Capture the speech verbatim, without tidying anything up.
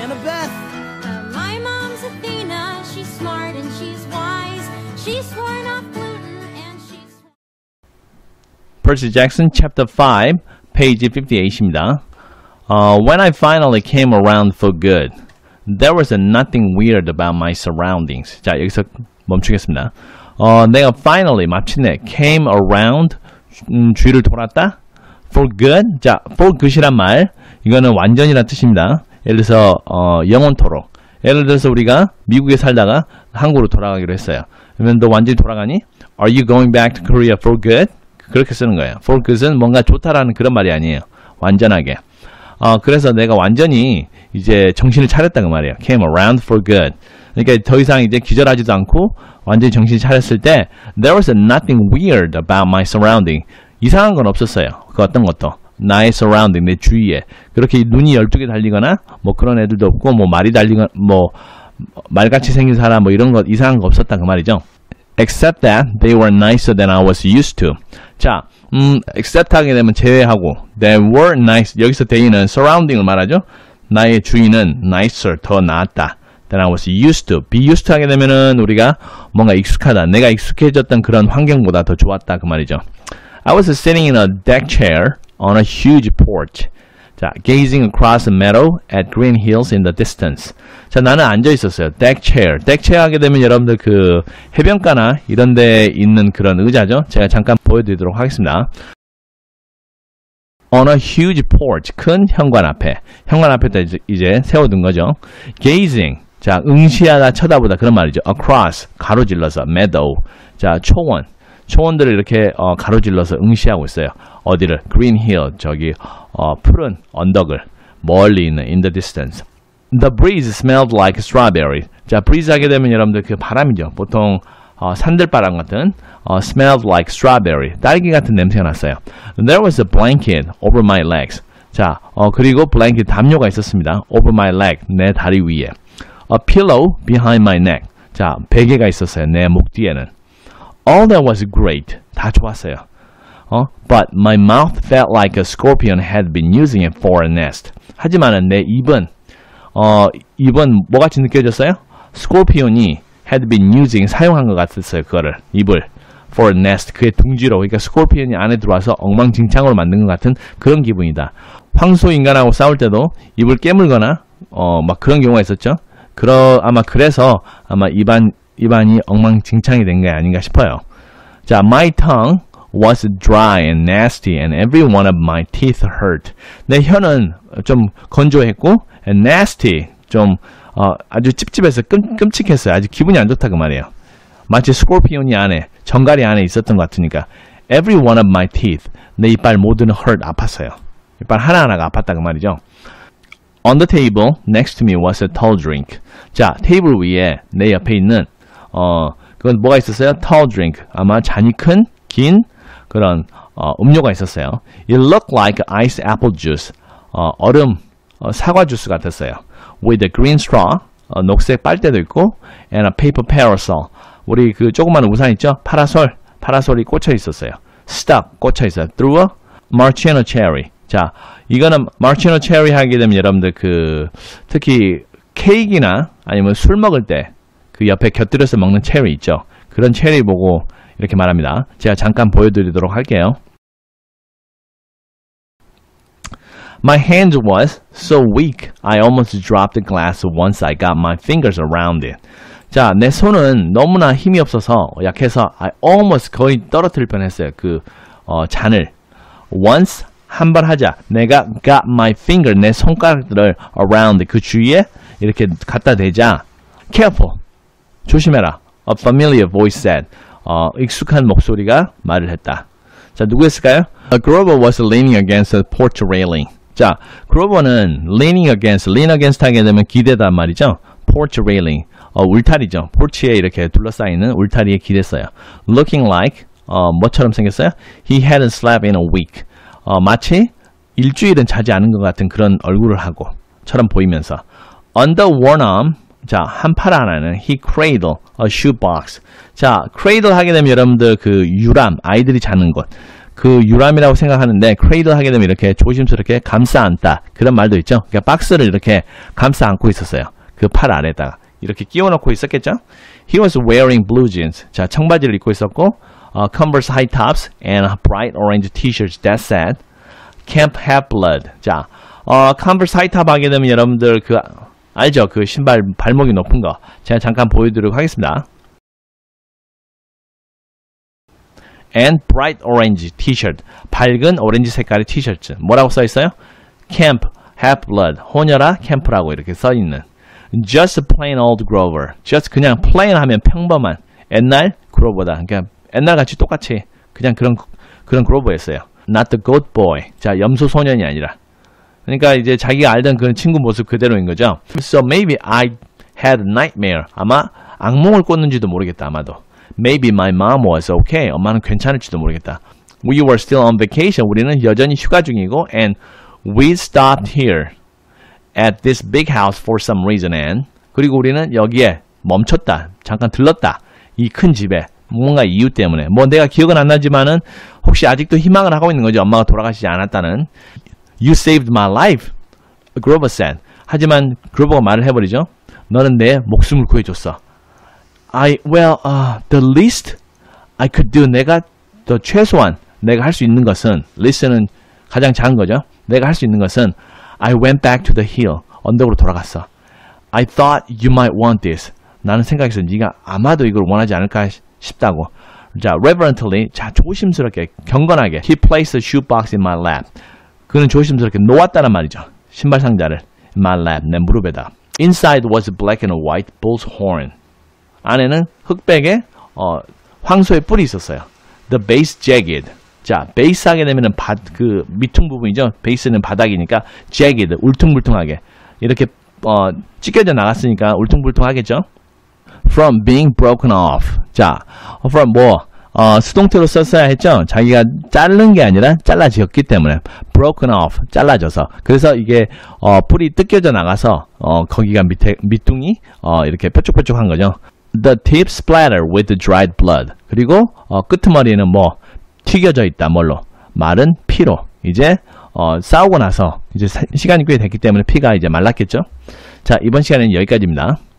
Annabeth. Uh, my mom's Athena. She's smart and she's wise. She's sworn off gluten and she's. Percy Jackson, chapter five, page fifty-eight입니다. Uh, when I finally came around for good, there was nothing weird about my surroundings. 자, 여기서 멈추겠습니다. 어, 내가 finally, 마침내, came around, 음, 주위를 돌았다? For good? 자, for good이란 말, 이거는 완전이란 뜻입니다. 예를 들어서, 어, 영원토록. 예를 들어서 우리가 미국에 살다가 한국으로 돌아가기로 했어요. 그러면 너 완전히 돌아가니? Are you going back to Korea for good? 그렇게 쓰는 거예요. For good은 뭔가 좋다라는 그런 말이 아니에요. 완전하게. 어, 그래서 내가 완전히 이제 정신을 차렸다 그 말이에요. Came around for good. 그러니까 더 이상 이제 기절하지도 않고 완전히 정신을 차렸을 때 There was nothing weird about my surrounding. 이상한 건 없었어요. 그 어떤 것도. 나의 surrounding, 내 주위에. 그렇게 눈이 열두 개 달리거나 뭐 그런 애들도 없고 뭐 말이 달리거나 뭐 말같이 생긴 사람 뭐 이런 것 이상한 거 없었다 그 말이죠. Except that they were nicer than I was used to. 자, 음, except 하게 되면 제외하고 they were nice. 여기서 they는 surrounding을 말하죠. 나의 주인은 nicer, 더 나았다. than I was used to. be used to 하게 되면은 우리가 뭔가 익숙하다. 내가 익숙해졌던 그런 환경보다 더 좋았다 그 말이죠. I was sitting in a deck chair on a huge porch. 자, gazing across the meadow at green hills in the distance. 자, 나는 앉아 있었어요. deck chair. deck chair 하게 되면 여러분들 그 해변가나 이런 데 있는 그런 의자죠. 제가 잠깐 보여드리도록 하겠습니다. On a huge porch. 큰 현관 앞에. 현관 앞에다 이제, 이제 세워둔 거죠. gazing. 자, 응시하다, 쳐다보다 그런 말이죠. across. 가로질러서. meadow. 자, 초원. 초원들을 이렇게 어, 가로질러서 응시하고 있어요. 어디를? green hill. 저기 어, 푸른 언덕을 멀리 있는 in the distance. The breeze smelled like strawberry. 자, breeze 하게 되면 여러분들 그 바람이죠. 보통 어, 산들바람 같은 어, smelled like strawberry. 딸기 같은 냄새가 났어요. There was a blanket over my legs. 자, 어, 그리고 blanket 담요가 있었습니다. over my leg. 내 다리 위에. A pillow behind my neck. 자, 베개가 있었어요. 내 목 뒤에는. All that was great. 다 좋았어요. 어? But my mouth felt like a scorpion had been using it for a nest. 하지만은 내 입은 어, 입은 뭐같이 느껴졌어요? Scorpion이 had been using, 사용한 것 같았어요. 그거를, 입을 for a nest, 그의 둥지로. 그러니까 스콜피언이 안에 들어와서 엉망진창으로 만든 것 같은 그런 기분이다. 황소인간하고 싸울 때도 입을 깨물거나 어, 막 그런 경우가 있었죠. 그러, 아마 그래서 아마 입안, 입안이 엉망진창이 된 게 아닌가 싶어요. 자, my tongue was dry and nasty and every one of my teeth hurt. 내 혀는 좀 건조했고 and nasty, 좀 어, 아주 찝찝해서 끔, 끔찍했어요. 아주 기분이 안 좋다 그 말이에요. 마치 스콜피온이 안에, 정갈이 안에 있었던 것 같으니까. Every one of my teeth, 내 이빨 모두는 hurt, 아팠어요. 이빨 하나하나가 아팠다 그 말이죠. On the table next to me was a tall drink. 자, 테이블 위에 내 옆에 있는 어, 그건 뭐가 있었어요? tall drink. 아마 잔이 큰, 긴 그런 어, 음료가 있었어요. It looked like ice apple juice. 어, 얼음 어, 사과 주스 같았어요. With a green straw. 어, 녹색 빨대도 있고 and a paper parasol. 우리 그 조그마한 우산 있죠? 파라솔. 파라솔이 꽂혀 있었어요. Stuck. 꽂혀 있어요. Through a maraschino cherry. 자, 이거는 maraschino cherry 하게 되면 여러분들 그 특히 케이크나 아니면 술 먹을 때 그 옆에 곁들여서 먹는 체리 있죠? 그런 체리 보고 이렇게 말합니다. 제가 잠깐 보여드리도록 할게요. My hand was so weak, I almost dropped the glass once I got my fingers around it. 자, 내 손은 너무나 힘이 없어서 약해서 I almost 거의 떨어뜨릴 뻔했어요. 그 어, 잔을. Once 한 번 하자. 내가 got my finger, 내 손가락들을 around 그 주위에 이렇게 갖다 대자. Careful. 조심해라. A familiar voice said. 어, 익숙한 목소리가 말을 했다. 자, 누구였을까요? A Grover was leaning against the porch railing. 자, Grover는 leaning against, lean against 하게 되면 기대단 말이죠. porch railing. 어, 울타리죠. 포치에 이렇게 둘러싸이는 울타리에 기댔어요. Looking like, 어, 뭐처럼 생겼어요? He hadn't slept in a week. 어, 마치 일주일은 자지 않은 것 같은 그런 얼굴을 하고, 처럼 보이면서. On the one arm, 자, 한 팔 하나는 he cradled a shoebox. 자, cradle 하게 되면 여러분들 그 유람, 아이들이 자는 곳. 그 유람이라고 생각하는데 cradle 하게 되면 이렇게 조심스럽게 감싸 안다 그런 말도 있죠. 그러니까 박스를 이렇게 감싸 안고 있었어요. 그 팔 아래다가 이렇게 끼워 넣고 있었겠죠. He was wearing blue jeans. 자, 청바지를 입고 있었고 uh, Converse high tops and bright orange t-shirts that said Camp Have Blood. 자, 어, Converse high top 하게 되면 여러분들 그 알죠? 그 신발 발목이 높은 거. 제가 잠깐 보여드리도록 하겠습니다. And bright orange t-shirt. 밝은 오렌지 색깔의 티셔츠. 뭐라고 써 있어요? Camp Have Blood. 혼혈아 캠프라고 이렇게 써 있는. Just plain old Grover. Just 그냥 plain 하면 평범한 옛날 그로버다. 그러니까 옛날 같이 똑같이 그냥 그런 그런 그로버였어요. Not the goat boy. 자, 염소 소년이 아니라. 그러니까 이제 자기가 알던 그런 친구 모습 그대로인 거죠. So maybe I had a nightmare. 아마 악몽을 꿨는지도 모르겠다. 아마도. Maybe my mom was okay. 엄마는 괜찮을지도 모르겠다. We were still on vacation. 우리는 여전히 휴가 중이고 and we stopped here at this big house for some reason and 그리고 우리는 여기에 멈췄다. 잠깐 들렀다. 이 큰 집에 뭔가 이유 때문에. 뭐 내가 기억은 안 나지만은 혹시 아직도 희망을 하고 있는 거죠. 엄마가 돌아가시지 않았다는. You saved my life, Grover said. 하지만 그로버가 말을 해버리죠. 너는 내 목숨을 구해줬어. I, well, uh, the least I could do. 내가 더 최소한 내가 할 수 있는 것은 least는 가장 작은 거죠. 내가 할 수 있는 것은 I went back to the hill. 언덕으로 돌아갔어. I thought you might want this. 나는 생각했어. 네가 아마도 이걸 원하지 않을까 싶다고. 자, reverently, 자 조심스럽게, 경건하게. He placed a shoebox in my lap. 그는 조심스럽게 놓았다는 말이죠. 신발 상자를 my lap, 내 무릎에다. Inside was black and white bull's horn. 안에는 흑백의 어, 황소의 뿔이 있었어요. The base jagged. 자, 베이스 하게 되면은 바, 그 밑퉁 부분이죠. 베이스는 바닥이니까 jagged, 울퉁불퉁하게 이렇게 어, 찢겨져 나갔으니까 울퉁불퉁하겠죠. From being broken off. 자, from 뭐 어, 수동태로 썼어야 했죠. 자기가 자른 게 아니라 잘라지었기 때문에 broken off, 잘라져서. 그래서 이게 어, 뿔이 뜯겨져 나가서 어, 거기가 밑에 밑둥이 어, 이렇게 뾰족뾰족한 거죠. The tip splattered with the dried blood. 그리고 어, 끄트머리는 뭐 튀겨져 있다. 뭘로? 마른 피로. 이제 어, 싸우고 나서 이제 시간이 꽤 됐기 때문에 피가 이제 말랐겠죠. 자, 이번 시간에는 여기까지입니다.